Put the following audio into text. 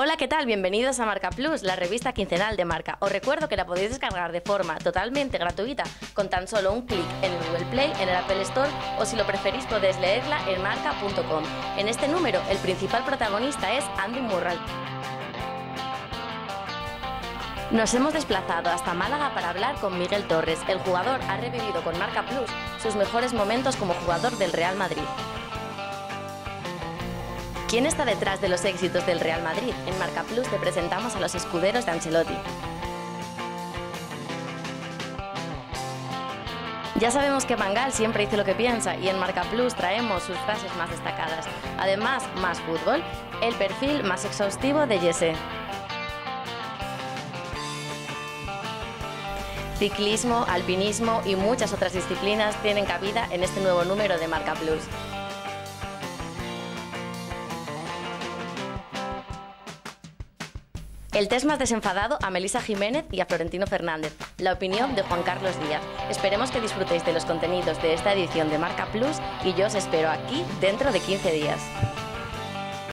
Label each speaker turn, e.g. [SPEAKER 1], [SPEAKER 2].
[SPEAKER 1] Hola, ¿qué tal? Bienvenidos a Marca Plus, la revista quincenal de Marca. Os recuerdo que la podéis descargar de forma totalmente gratuita con tan solo un clic en el Google Play, en el Apple Store o si lo preferís podéis leerla en marca.com. En este número el principal protagonista es Andy Murray. Nos hemos desplazado hasta Málaga para hablar con Miguel Torres. El jugador ha revivido con Marca Plus sus mejores momentos como jugador del Real Madrid. ¿Quién está detrás de los éxitos del Real Madrid? En Marca Plus te presentamos a los escuderos de Ancelotti. Ya sabemos que Van Gaal siempre dice lo que piensa y en Marca Plus traemos sus frases más destacadas. Además, más fútbol, el perfil más exhaustivo de Jesse. Ciclismo, alpinismo y muchas otras disciplinas tienen cabida en este nuevo número de Marca Plus. El test más desenfadado a Melissa Jiménez y a Florentino Fernández. La opinión de Juan Carlos Díaz. Esperemos que disfrutéis de los contenidos de esta edición de Marca Plus y yo os espero aquí dentro de 15 días.